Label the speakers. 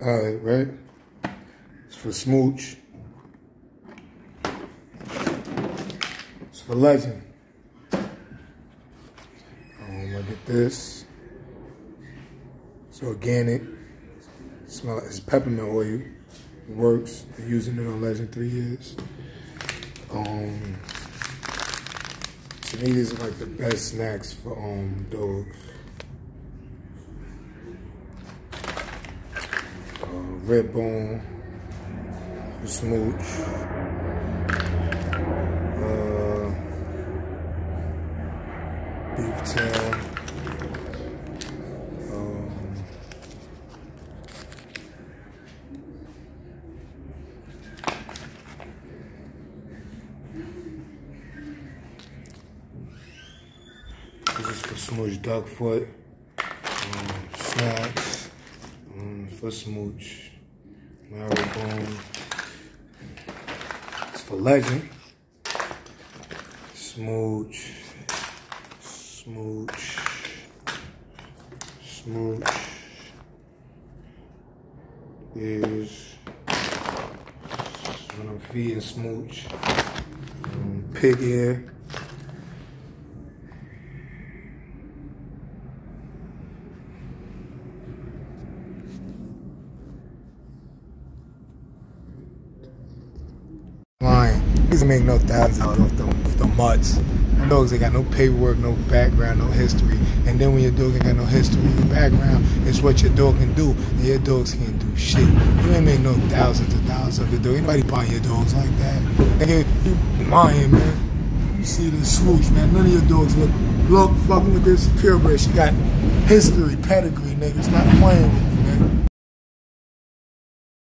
Speaker 1: Alright, right? It's for Smooch. It's for Legend. I get this. It's organic. It's peppermint oil. It works. Been using it on Legend 3 years. To me, these are like the best snacks for dogs. Red Bone for Smooch. Beef tail. This is for Smooch duck foot. Snacks for Smooch. Marrow-bone. It's for Legend. Smooch. Smooch. Smooch. There's when I'm feeding Smooch. Pig ear. These make no thousands out of the mutts. Dogs ain't got no paperwork, no background, no history. And then when your dog ain't got no history or background, it's what your dog can do. And your dogs can't do shit. You ain't make no thousands of your dog. Anybody buying your dogs like that? Nigga, you lying, man. You see this Smooch, man. None of your dogs look fucking with this purebred. She got history, pedigree, nigga. It's not playing with you, man.